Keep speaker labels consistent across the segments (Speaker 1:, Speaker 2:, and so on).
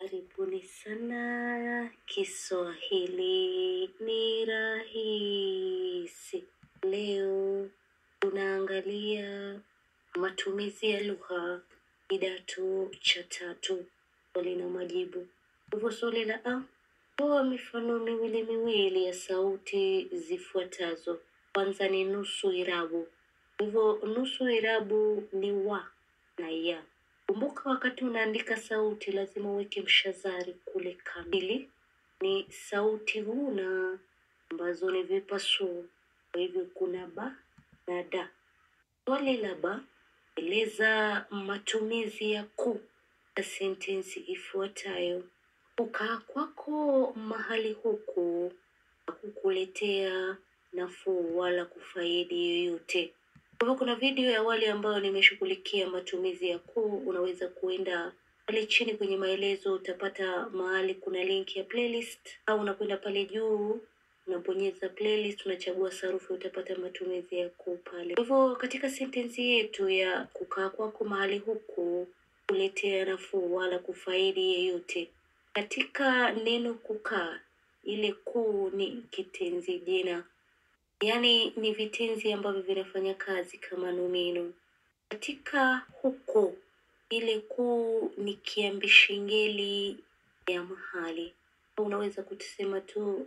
Speaker 1: Karibuni sana, Kiswahili ni rahisi. Leo tunaangalia matumizi ya lugha kidato cha tatu. Swali na majibu. Hivyo swali la A, toa mifano miwili ya sauti zifuatazo. Kwanza ni nusu irabu. Hivyo nusu irabu ni wa na ya. Kumbuka wakati unaandika sauti lazima uweke mshazari kule kamili. Ni sauti huna ambazo ni vipasuo. Kwa hivyo kuna ba na da. Swali la ba, eleza matumizi ya ku na sentensi ifuatayo. Kukaa kwako mahali huku hakukuletea nafuu wala kufaidi yoyote. Kwa hivyo kuna video ya awali ambayo nimeshughulikia matumizi ya ku. Unaweza kuenda pale chini kwenye maelezo, utapata mahali kuna link ya playlist, au unakwenda pale juu unabonyeza playlist, unachagua sarufi, utapata matumizi ya ku pale. Kwa hivyo katika sentensi yetu ya kukaa kwako mahali huku kuletea nafuu wala kufaidi yeyote, katika neno kukaa, ile ku ni kitenzi jina. Yaani ni vitenzi ambavyo vinafanya kazi kama nomino. Katika huko, ile ku ni kiambishi ngeli ya mahali. Unaweza kutusema tu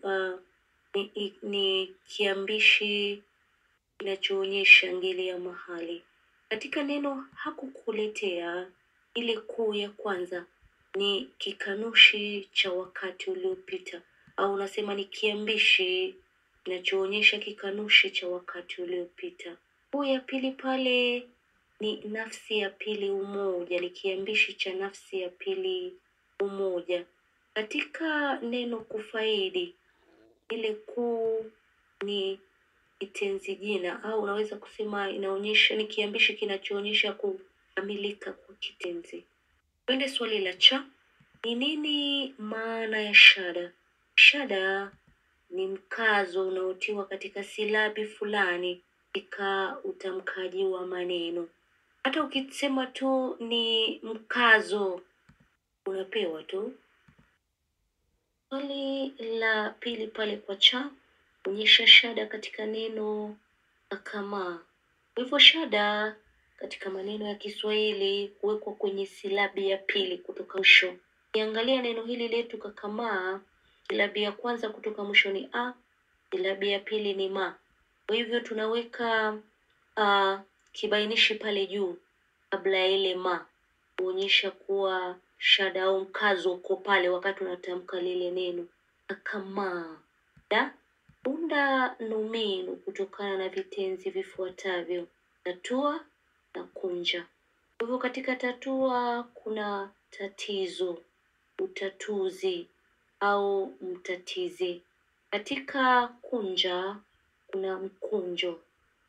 Speaker 1: ni kiambishi kinachoonyesha ngeli ya mahali. Katika neno hakukuletea, ile ku ya kwanza ni kikanushi cha wakati uliopita, au unasema ni kiambishi kinachoonyesha kikanushi cha wakati uliopita. Ku ya pili pale ni nafsi ya pili umoja, ni kiambishi cha nafsi ya pili umoja. Katika neno kufaidi, ile ku ni kitenzi jina, au unaweza kusema inaonyesha ni kiambishi kinachoonyesha kukamilika kwa kitenzi. Twende swali la cha. Ni nini maana ya shada? Shada ni mkazo unaotiwa katika silabi fulani katika utamkaji wa maneno. Hata ukisema tu ni mkazo unapewa tu. Swali la pili pale kwa cha, onyesha shada katika neno kama. Kwa hivyo shada katika maneno ya Kiswahili huwekwa kwenye silabi ya pili kutoka mwisho. Niangalia neno hili letu kama, silabi ya kwanza kutoka mwisho ni a, silabi ya pili ni ma. Kwa hivyo tunaweka kibainishi pale juu kabla ya ile ma, kuonyesha kuwa shada au mkazo uko pale wakati unatamka lile neno kama. Da, unda nomino kutokana na vitenzi vifuatavyo: tatua na kunja. Kwa hivyo katika tatua kuna tatizo, utatuzi au mtatizi. Katika kunja kuna mkunjo.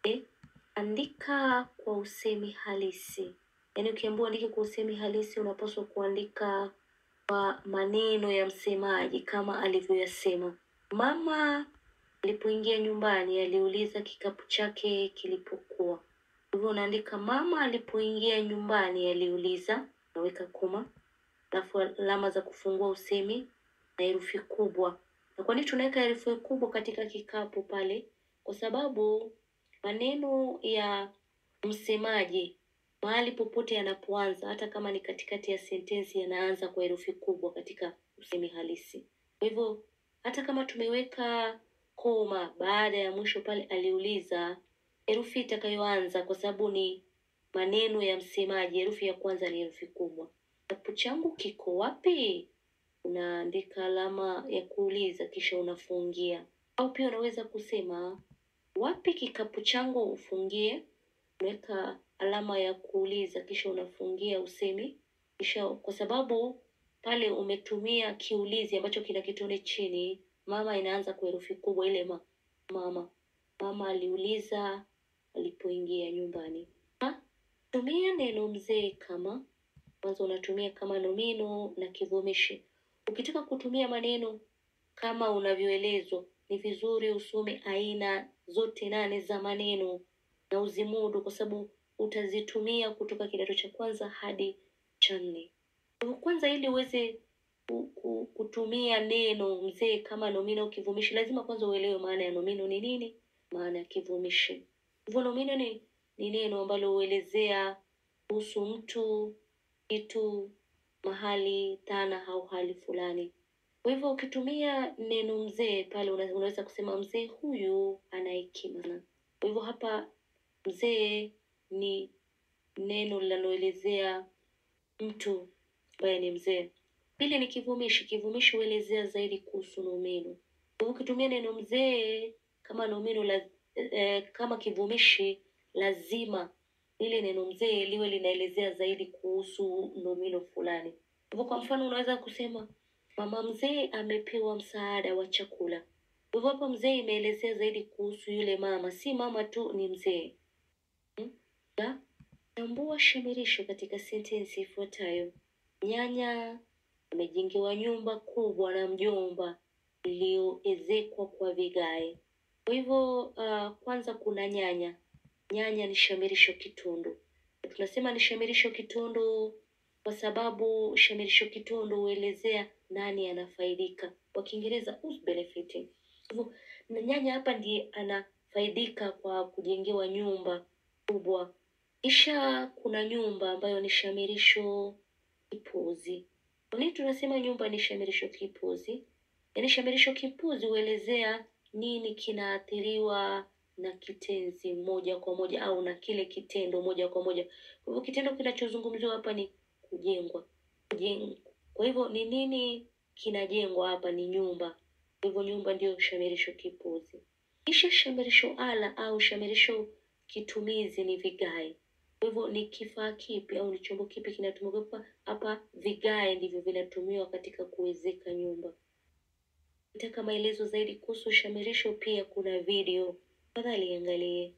Speaker 1: Andika kwa usemi halisi. Yaani ukiambiwa andike kwa usemi halisi unapaswa kuandika kwa maneno ya msemaji kama alivyoyasema. Mama alipoingia nyumbani aliuliza kikapu chake kilipokuwa. Hivyo unaandika mama alipoingia nyumbani aliuliza, naweka koma, alafu alama za kufungua usemi na herufi kubwa. Na kwa nini tunaweka herufi kubwa katika kikapu pale? Kwa sababu maneno ya msemaji mahali popote yanapoanza, hata kama ni katikati ya sentensi, yanaanza kwa herufi kubwa katika usemi halisi. Kwa hivyo hata kama tumeweka koma baada ya mwisho pale aliuliza, herufi itakayoanza kwa sababu ni maneno ya msemaji, herufi ya kwanza ni herufi kubwa. Kikapu changu kiko wapi? Unaandika alama ya kuuliza kisha unafungia. Au pia unaweza kusema wapi kikapu changu, ufungie, unaweka alama ya kuuliza kisha unafungia usemi. Kisha kwa sababu pale umetumia kiulizi ambacho kina kitone chini, mama inaanza kwa herufi kubwa, ile mama. Mama aliuliza alipoingia nyumbani. Tumia neno mzee kama. Kwanza unatumia kama nomino na kivumishi. Ukitaka kutumia maneno kama unavyoelezwa, ni vizuri usome aina zote 8 za maneno na uzimudu, kwa sababu utazitumia kutoka kidato cha kwanza hadi cha 4. Kwanza ili uweze kutumia neno mzee kama nomino au kivumishi, lazima kwanza uelewe maana ya nomino ni nini, maana ya kivumishi. Hivyo nomino ni neno ambalo huelezea kuhusu mtu, kitu, mahali, dhana au hali fulani. Kwa hivyo ukitumia neno mzee pale unaweza kusema mzee huyu ana hekima. Kwa hivyo hapa mzee ni neno linaloelezea mtu ambaye ni mzee. Pili ni kivumishi. Kivumishi huelezea zaidi kuhusu nomino. Kwa hivyo ukitumia neno mzee kama nomino kama kivumishi, lazima ile neno mzee liwe linaelezea zaidi kuhusu nomino fulani. Hivyo kwa mfano unaweza kusema mama mzee amepewa msaada wa chakula. Hivyo hapa mzee imeelezea zaidi kuhusu yule mama, si mama tu, ni mzee. Tambua shamirisho katika sentensi ifuatayo. Nyanya amejengewa nyumba kubwa na mjomba iliyoezekwa kwa vigae. Kwa hivyo kwanza kuna nyanya. Nyanya ni shamirisho kitondo. Tunasema ni shamirisho kitondo kwa sababu shamirisho kitondo huelezea nani anafaidika. Kwa Kiingereza who's benefiting. Hivyo nyanya hapa ndiye anafaidika kwa kujengewa nyumba kubwa. Kisha kuna nyumba ambayo ni shamirisho kipuzi. Kwa nini tunasema nyumba ni shamirisho kipuzi? Yaani shamirisho kipuzi huelezea nini kinaathiriwa na kitenzi moja kwa moja au na kile kitendo moja kwa moja. Kwa hivyo kitendo kinachozungumziwa hapa ni kujengwa. Kwa hivyo ni nini kinajengwa hapa? Ni nyumba. Kwa hivyo nyumba ndio shamirisho kipuzi. Kisha shamirisho ala au shamirisho kitumizi ni vigae. Kwa hivyo ni kifaa kipi au ni chombo kipi kinatumika hapa? Vigae ndivyo vinatumiwa katika kuezeka nyumba. Nataka maelezo zaidi kuhusu shamirisho, pia kuna video, tafadhali angalie.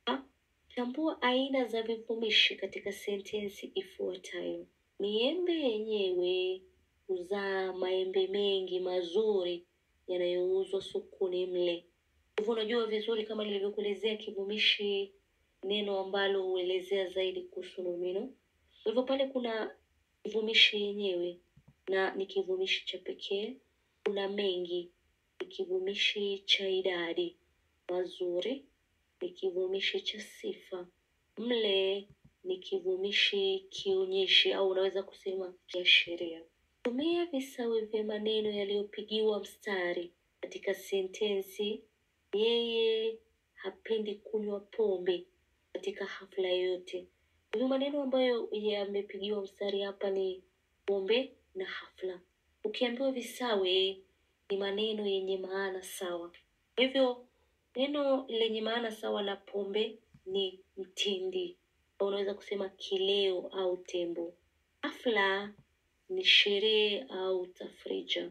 Speaker 1: Tambua aina za vivumishi katika sentensi ifuatayo. Miembe yenyewe huzaa maembe mengi mazuri yanayouzwa sokoni mle. Hivyo unajua vizuri kama nilivyokuelezea kivumishi neno ambalo huelezea zaidi kuhusu nomino. Kwa hivyo pale kuna kivumishi yenyewe na ni kivumishi cha pekee. Kuna mengi ni kivumishi cha idadi. Mazuri ni kivumishi cha sifa. Mle ni kivumishi kionyeshi au unaweza kusema kiashiria. Tumia visawe vya maneno yaliyopigiwa mstari katika sentensi. Yeye hapendi kunywa pombe katika hafla yote. Hivyo maneno ambayo yamepigiwa mstari hapa ni pombe na hafla. Ukiambiwa visawe ni maneno yenye maana sawa. Hivyo neno lenye maana sawa na pombe ni mtindi. Unaweza kusema kileo au tembo. Hafla ni sherehe au tafrija.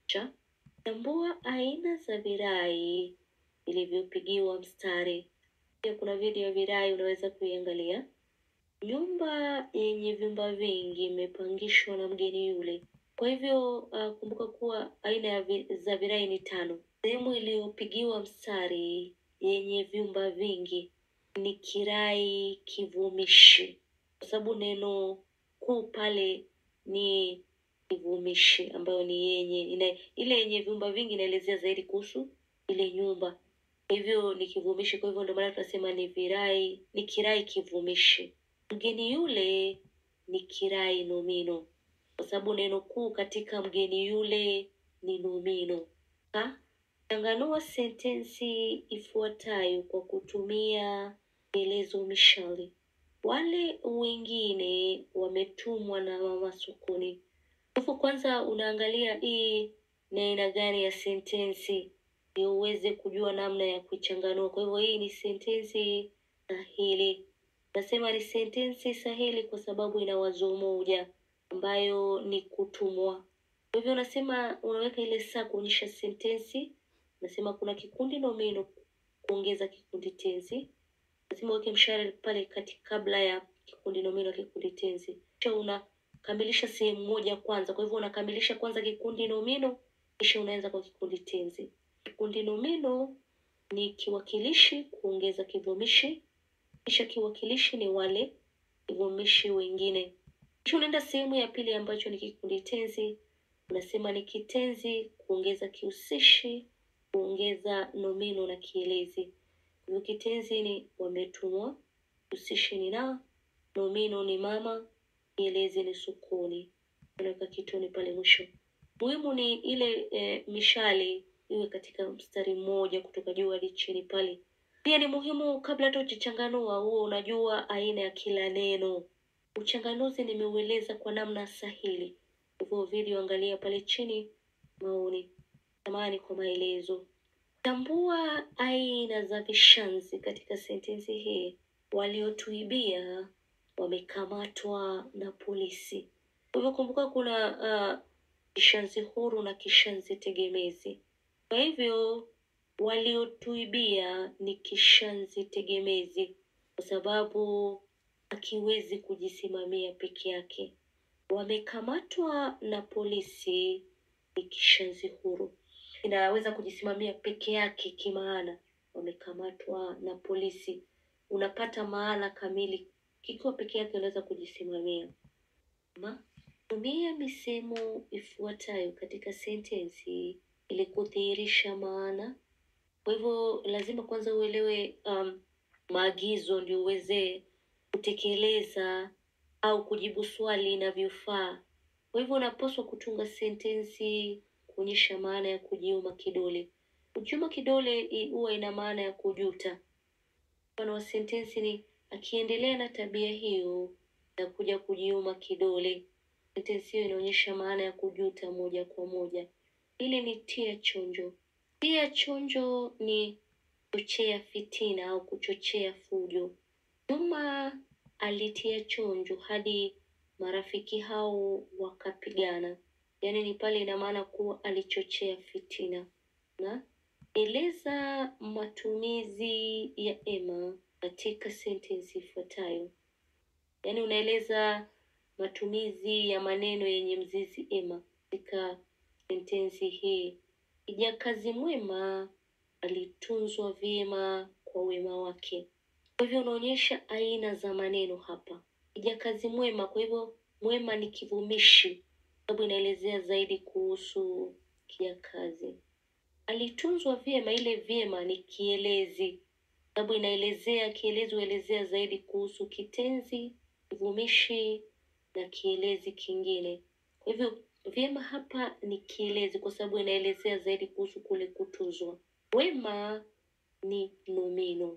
Speaker 1: Tambua aina za virai vilivyopigiwa mstari. Pia kuna video ya virai unaweza kuiangalia. Nyumba yenye vyumba vingi imepangishwa na mgeni yule. Kwa hivyo kumbuka kuwa aina za virai ni 5. Sehemu iliyopigiwa mstari yenye vyumba vingi ni kirai kivumishi, kwa sababu neno kuu pale ni kivumishi ambayo ni yenye. Ile yenye vyumba vingi inaelezea zaidi kuhusu ile nyumba. Kwa hivyo ni kivumishi, kwa hivyo ndio maana tunasema ni kirai kivumishi. Mgeni yule ni kirai nomino, kwa sababu neno kuu katika mgeni yule ni nomino. Changanua sentensi ifuatayo kwa kutumia elezo mishale. Wale wengine wametumwa na mama sokoni. Hapo kwanza unaangalia hii ni aina gani ya sentensi ndio uweze kujua namna ya kuichanganua. Kwa hivyo hii ni sentensi sahili. Nasema ni sentensi sahili kwa sababu ina wazo moja ambayo ni kutumwa. Kwa hivyo unaweka ile saa kuonyesha sentensi. Nasema kuna kikundi nomino kuongeza kikundi tenzi. Lazima uweke mshale pale kabla ya kikundi nomino kikundi tenzi. Kisha unakamilisha sehemu moja kwanza. Kwa hivyo unakamilisha kwanza kikundi nomino kisha unaanza kwa kikundi tenzi. Kikundi nomino ni kiwakilishi kuongeza kivumishi. Kisha kiwakilishi ni wale kivumishi wengine. Kisha unaenda sehemu ya pili ambacho ni kikundi tenzi. unasema ni kitenzi kuongeza kihusishi, kuongeza nomino na kielezi. Hivyo kitenzi ni wametumwa, kihusishi ni na, nomino ni mama, kielezi ni sukuni. Unaweka kitone pale mwisho. Muhimu ni ile mishale iwe katika mstari mmoja kutoka juu hadi chini pale. Pia ni muhimu kabla hata uchanganua huo unajua aina ya kila neno. Uchanganuzi nimeueleza kwa namna sahili. Hivyo video angalia pale chini maoni. Samahani kwa maelezo. Tambua aina za vishazi katika sentensi hii. Waliotuibia wamekamatwa na polisi. Kwa hivyo kumbuka kuna kishazi huru na kishazi tegemezi. Kwa hivyo waliotuibia ni kishazi tegemezi kwa sababu hakiwezi kujisimamia peke yake. Wamekamatwa na polisi ni kishazi huru. Inaweza kujisimamia peke yake kimaana. Wamekamatwa na polisi. Unapata maana kamili. Kikiwa peke yake unaweza kujisimamia. Tumia misemo ifuatayo katika sentensi ili kudhihirisha maana. Kwa hivyo lazima kwanza uelewe maagizo ndio uweze kutekeleza au kujibu swali inavyofaa. Kwa hivyo unapaswa kutunga sentensi kuonyesha maana ya kujiuma kidole. Kujiuma kidole huwa ina maana ya kujuta. Mfano wa sentensi ni akiendelea na tabia hiyo na kuja kujiuma kidole. Sentensi hiyo inaonyesha maana ya kujuta moja kwa moja. Hili ni tia chonjo. Tia chonjo ni kuchochea fitina au kuchochea fujo. Juma alitia chonjo hadi marafiki hao wakapigana. Yaani ni pale ina maana kuwa alichochea fitina. Na eleza matumizi ya ema katika sentensi ifuatayo. Yaani unaeleza matumizi ya maneno yenye mzizi ema katika sentensi hii. Kijakazi mwema alitunzwa vyema kwa wema wake. Kwa hivyo unaonyesha aina za maneno hapa. Kijakazi mwema, kwa hivyo mwema ni kivumishi, sababu inaelezea zaidi kuhusu kijakazi. Alitunzwa vyema, ile vyema ni kielezi, sababu inaelezea kielezi huelezea zaidi kuhusu kitenzi, kivumishi na kielezi kingine. Kwa hivyo vyema hapa ni kielezi kwa sababu inaelezea zaidi kuhusu kule kutunzwa. Wema ni nomino.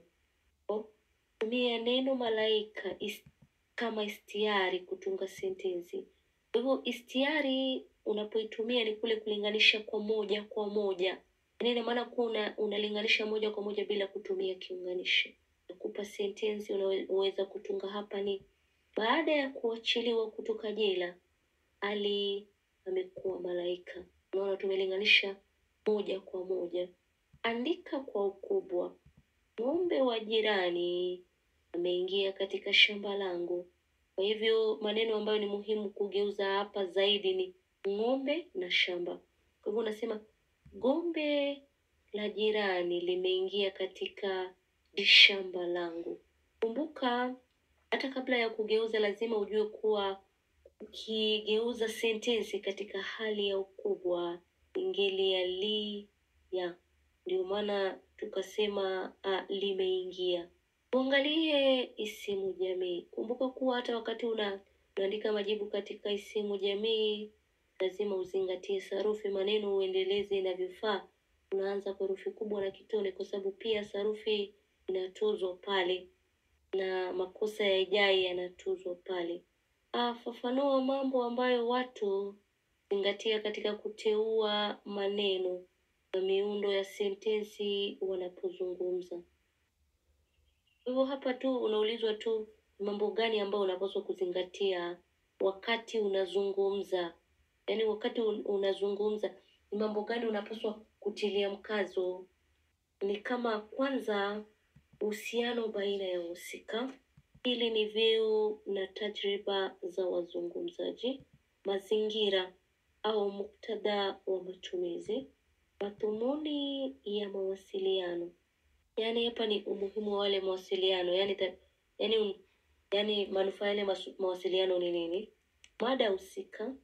Speaker 1: Tumia neno malaika kama istiari kutunga sentensi. Kwa hivyo istiari unapoitumia ni kule kulinganisha kwa moja kwa moja. Ina maana kuwa unalinganisha moja kwa moja bila kutumia kiunganishi. Nakupa sentensi unaweza kutunga hapa ni baada ya kuachiliwa kutoka jela Ali amekuwa malaika. Unaona tumelinganisha moja kwa moja. Andika kwa ukubwa. Ng'ombe wa jirani ameingia katika shamba langu. Kwa hivyo maneno ambayo ni muhimu kugeuza hapa zaidi ni ng'ombe na shamba. Kwa hivyo unasema ng'ombe la jirani limeingia katika shamba langu. Kumbuka hata kabla ya kugeuza lazima ujue kuwa ukigeuza sentensi katika hali ya ukubwa ingeli ya li ya. Ndio maana tukasema limeingia. Tuangalie isimu jamii. Kumbuka kuwa hata wakati unaandika majibu katika isimu jamii lazima uzingatie sarufi, maneno uendeleze inavyofaa. Unaanza kwa herufi kubwa na kitone kwa sababu pia sarufi inatuzwa pale na makosa ya ijai yanatuzwa pale. Fafanua mambo ambayo watu zingatia katika kuteua maneno na miundo ya sentensi wanapozungumza. Hivyo hapa tu unaulizwa tu mambo gani ambayo unapaswa kuzingatia wakati unazungumza. Yaani wakati unazungumza ni mambo gani unapaswa kutilia mkazo. Ni kama kwanza uhusiano baina ya wahusika. Pili ni vyeo na tajriba za wazungumzaji. Mazingira au muktadha wa matumizi. Madhumuni ya mawasiliano. Yaani hapa ni umuhimu wa wale mawasiliano. Yaani manufaa yale mawasiliano ni nini? Mada husika.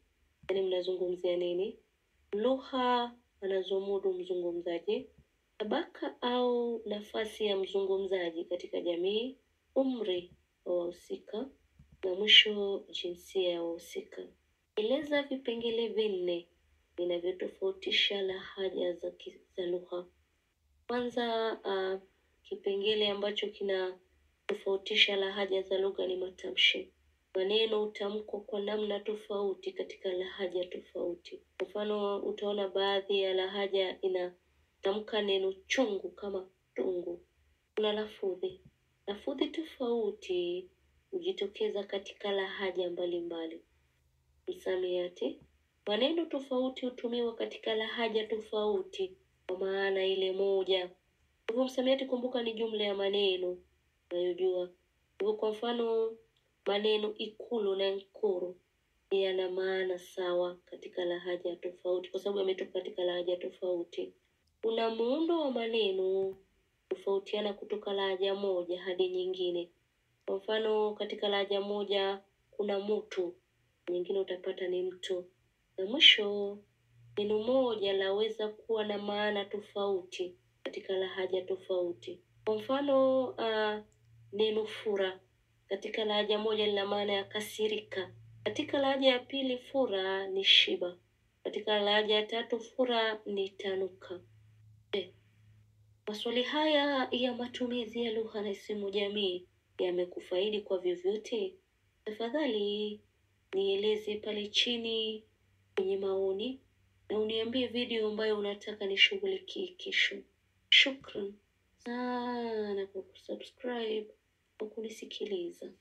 Speaker 1: Yaani mnazungumzia nini? Lugha anazomudu mzungumzaji. Tabaka au nafasi ya mzungumzaji katika jamii. Umri wa wahusika. Na mwisho jinsia ya wahusika. Eleza vipengele vinne vinavyotofautisha lahaja za lugha. Kwanza, kipengele ambacho kinatofautisha lahaja za lugha ni matamshi. Maneno hutamkwa kwa namna tofauti katika lahaja tofauti. Kwa mfano, utaona baadhi ya lahaja inatamka neno chungu kama tungu. Kuna lafudhi. Lafudhi tofauti hujitokeza katika lahaja mbalimbali. Msamiati. Maneno tofauti hutumiwa katika lahaja tofauti kwa maana ile moja. Hivyo msamiati, kumbuka, ni jumla ya maneno unayojua. Hivyo kwa mfano, maneno ikulu na nkuru yana maana sawa katika lahaja tofauti kwa sababu yametoka katika lahaja tofauti. Kuna muundo wa maneno tofautiana kutoka lahaja moja hadi nyingine. Kwa mfano, katika lahaja moja kuna mtu, nyingine utapata ni mtu. Na mwisho, neno moja laweza kuwa na maana tofauti katika lahaja tofauti. Kwa mfano, neno fura katika lahaja moja lina maana ya kasirika. Katika lahaja ya pili, fura ni shiba. Katika lahaja ya tatu, fura ni tanuka. Maswali haya ya matumizi ya lugha na isimu jamii yamekufaidi kwa vyovyote? Tafadhali nieleze pale chini kwenye maoni na uniambie video ambayo unataka nishughulikie kesho. Shukran sana kwa kusubscribe na kunisikiliza.